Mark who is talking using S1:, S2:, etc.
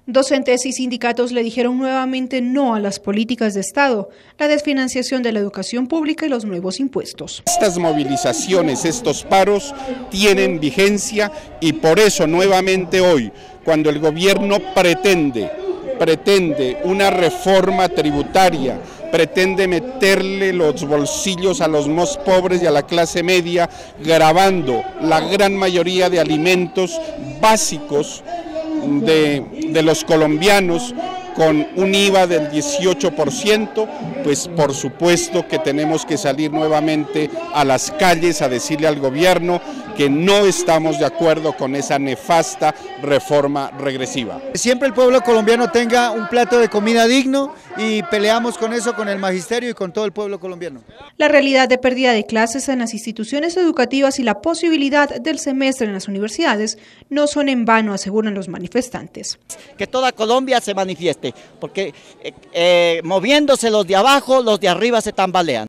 S1: Docentes y sindicatos le dijeron nuevamente no a las políticas de Estado, la desfinanciación de la educación pública y los nuevos impuestos.
S2: Estas movilizaciones, estos paros tienen vigencia y por eso nuevamente hoy, cuando el gobierno pretende una reforma tributaria, pretende meterle los bolsillos a los más pobres y a la clase media, gravando la gran mayoría de alimentos básicos de los colombianos con un IVA del 18%, pues por supuesto que tenemos que salir nuevamente a las calles a decirle al gobierno que no estamos de acuerdo con esa nefasta reforma regresiva.
S3: Siempre el pueblo colombiano tenga un plato de comida digno y peleamos con eso, con el magisterio y con todo el pueblo colombiano.
S1: La realidad de pérdida de clases en las instituciones educativas y la posibilidad del semestre en las universidades no son en vano, aseguran los manifestantes.
S4: Que toda Colombia se manifieste, porque moviéndose los de abajo, los de arriba se tambalean.